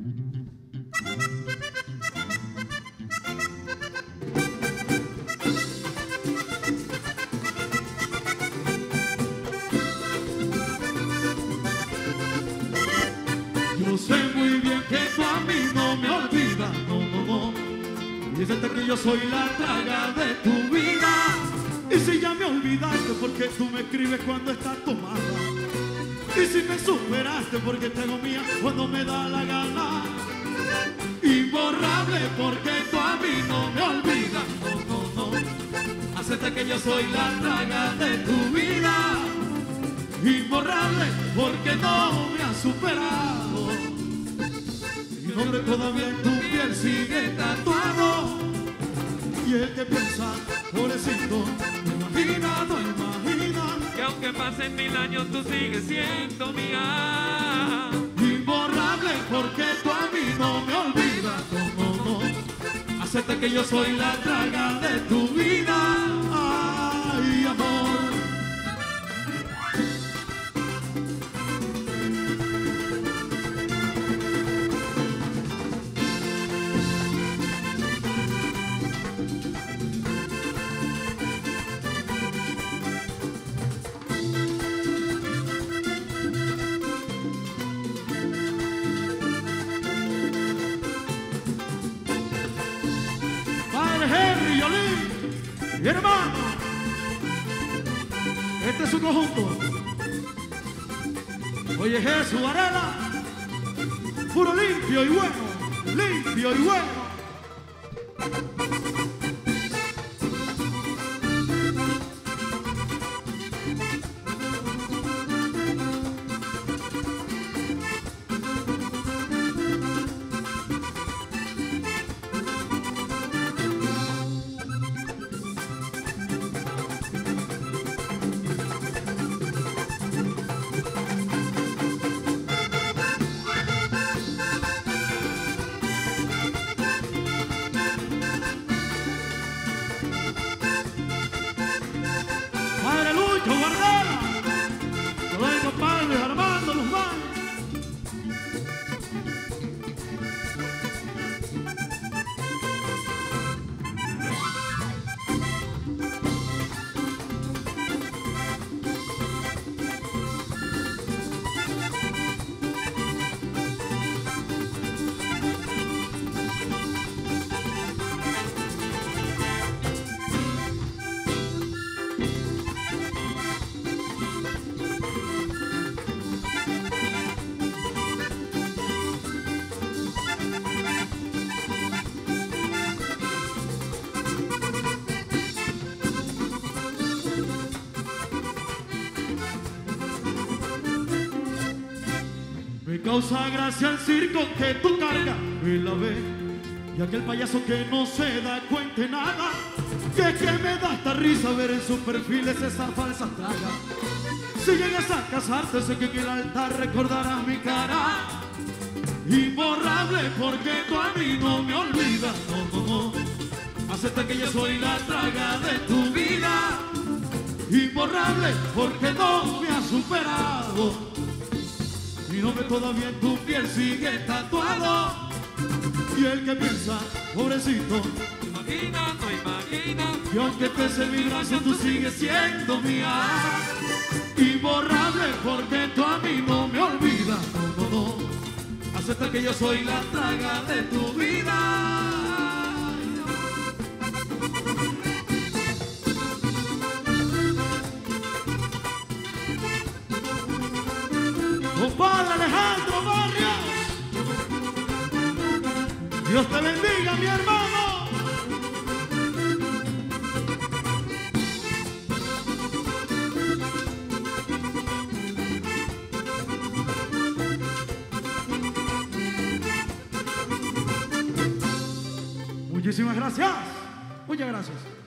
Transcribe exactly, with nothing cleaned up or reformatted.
Yo sé muy bien que tú a mí no me olvidas, no, no, no. Y es que yo soy la traga de tu vida. Y si ya me olvidaste, porque tú me escribes cuando estás tomada. Y si me superaste, porque tengo mía cuando me da la gana. Imborrable, porque tú a mí no me olvidas, no, no, no. Acepta que yo soy la traga de tu vida. Imborrable, porque no me has superado. Mi nombre todavía en tu piel sigue tatuado. Y el que piensa, pobrecito, no imagina, no imagina que aunque pasen mil años tú sigues siendo mía. Imborrable, porque tú a mí no me olvidas, no, no, no. Acepta que yo soy la traga de tu vida. Ay, amor. Henry, Yolín, mi hermano, este es su conjunto. Oye Jesús Varela, puro limpio y bueno, limpio y bueno. Me causa gracia el circo que tú cargas en la ve. Y aquel payaso que no se da cuenta de nada, que es que me da hasta risa ver en sus perfiles esa falsa traga. Si llegas a casarte, sé que en el altar recordarás mi cara. Imborrable, porque tú a mí no me olvidas, no, no, no. Acepta que yo soy la traga de tu vida. Imborrable, porque no me has superado. Mi nombre todavía en tu piel sigue tatuado. Y el que piensa, pobrecito, Imagina, no imagina que aunque pese mi brazo tú sigues siendo mía. Imborrable, porque tú a mí no me olvidas, no, no, no. Acepta que yo soy la traga de tu vida. Compadre Alejandro Barrios, Dios te bendiga, mi hermano. Muchísimas gracias. Muchas gracias.